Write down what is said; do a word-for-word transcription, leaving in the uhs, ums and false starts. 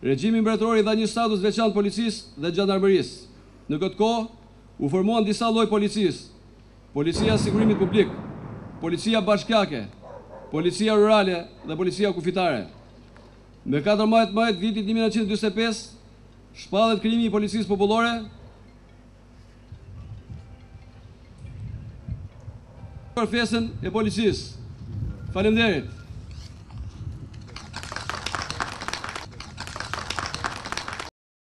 Regjimi mbretëror i dha një status veçantë policisë dhe gjandarmerisë. Në këtë kohë u formuan disa lloj policisë: Policia e Sigurimit Publik, Policia Bashkiake, Policia Rurale dhe Policia Kufitare. Me katërmbëdhjetë maj të vitit një mijë nëntëqind e dymbëdhjetë e pesë, shpallet krijimi i Policisë Popullore, për fesën e policisë. Faleminderit.